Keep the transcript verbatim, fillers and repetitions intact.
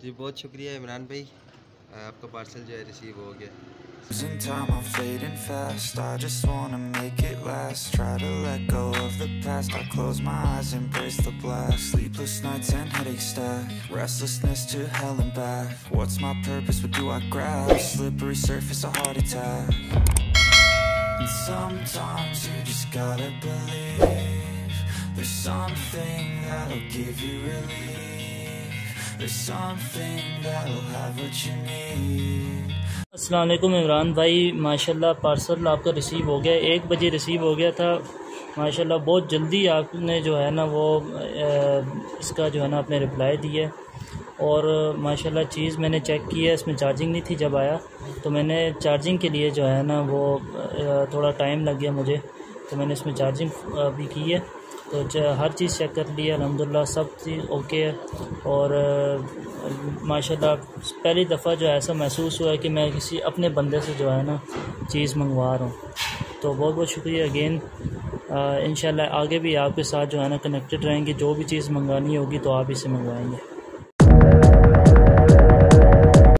जी बहुत शुक्रिया इमरान भाई, आपका पार्सल जो है रिसीव हो गया। Losing time, I'm fading fast. I just wanna make it last. Try to let go of the past. I close my eyes, embrace the blast. Sleepless nights and headaches stack. Restlessness to hell and back. What's my purpose? What do I grab? Slippery surface, a heart attack. And sometimes you just gotta believe there's something that'll give you relief. There's something that'll have what you need. अस्सलाम वालेकुम इमरान भाई, माशाल्लाह parcel आपका receive हो गया। एक बजे receive हो गया था माशाल्लाह। बहुत जल्दी आपने जो है ना वो इसका जो है ना आपने रिप्लाई दिया और माशाल्लाह चीज़ मैंने चेक की है, इसमें चार्जिंग नहीं थी जब आया, तो मैंने चार्जिंग के लिए जो है ना वो थोड़ा टाइम लग गया मुझे, तो मैंने इसमें चार्जिंग भी की है, तो हर चीज़ चेक कर ली है अल्हम्दुलिल्लाह, सब चीज़ ओके है। और माशाल्लाह पहली दफ़ा जो ऐसा महसूस हुआ है कि मैं किसी अपने बंदे से जो है ना चीज़ मंगवा रहा हूँ। तो बहुत बहुत शुक्रिया अगेन। इंशाल्लाह आगे भी आपके साथ जो है ना कनेक्टेड रहेंगे, जो भी चीज़ मंगवानी होगी तो आप इसे मंगवाएंगे।